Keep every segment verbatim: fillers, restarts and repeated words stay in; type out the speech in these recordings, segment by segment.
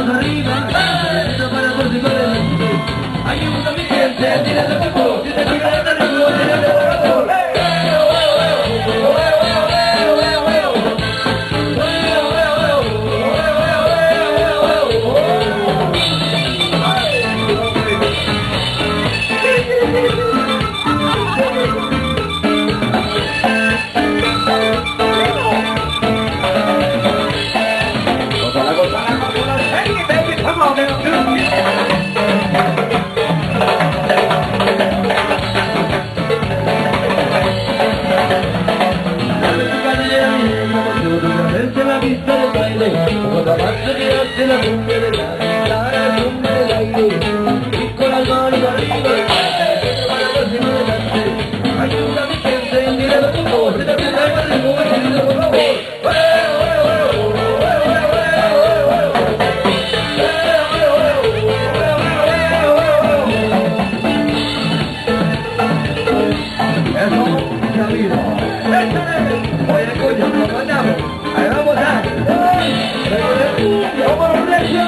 manos arriba, esto para todos y para el mundo. Ayuda a mi gente, tira de tipo, si te tira de tipo, tira de tipo. La cumbia de la, la cumbia del aire, y con las manos arriba, para próximo adelante. Ayuda a mi gente, mira lo que vos, se te pide algo de nuevo, querido, por favor. Eso, Camilo. Échale, oye, coño, nos mandamos. Ahí vamos a. ¡Vamos, Recio!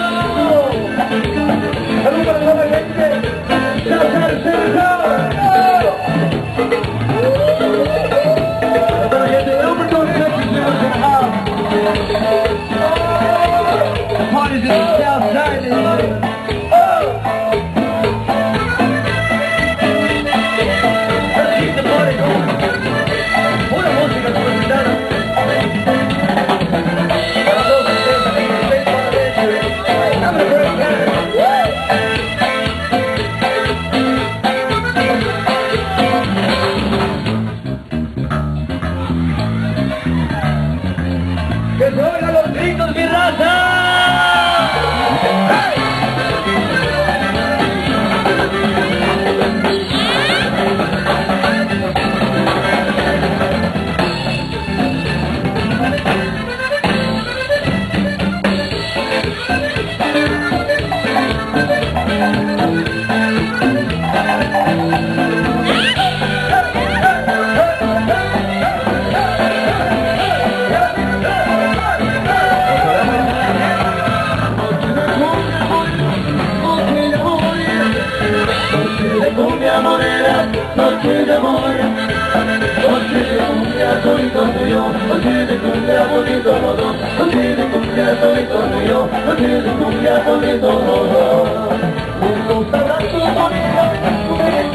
¡Salud para toda la gente! ¡Chao, chao, chao! ¡Para la gente! ¡Over to Texas, House! The party's in the south side. Let's keep the party going. Pura música, solicitada. ¡Que se oigan los gritos, mi raza! Noche de amor, noche de cumbia, solito tuyo, noche de cumbia, solito los dos, noche de cumbia, solito tuyo, noche de cumbia, solito los dos. Estos abrazos morirán, tú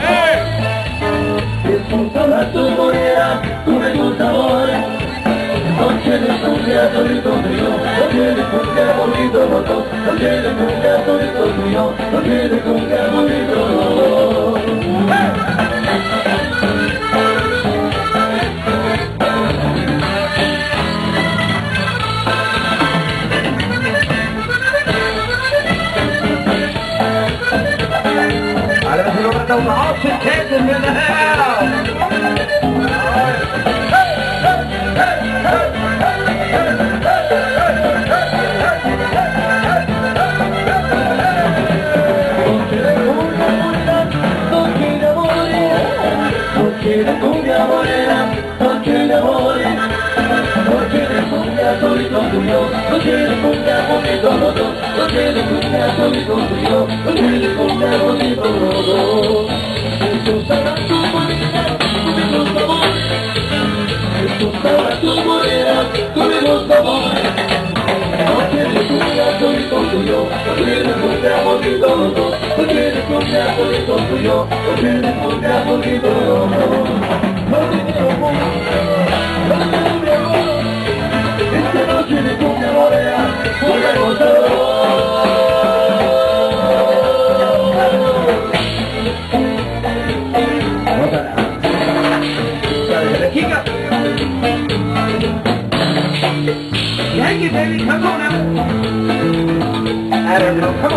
me estos abrazos morirán, tú me tu sabor. Noche de cumbia, solito tuyo, noche de cumbia, solito los dos, noche de cumbia, solito tuyo, noche de cumbia, solito los dos. The Austin, Texas in the house! Noche de cumbia morena, noche de amor, noche de cumbia solito tuyo, noche de cumbia bonito los dos, noche de cumbia solito tuyo, noche de cumbia bonito los dos. Estos abrazos morirán, tú me los amor, estos abrazos morirán, tú me los amor. Noche de cumbia solito tuyo, noche de cumbia bonito los dos, noche de cumbia solito tuyo, noche de cumbia bonito los dos. Noche de amor, noche de amor, esta noche de cumbia morena, cumbia gozador. Yank it, baby, come on now. I don't know, come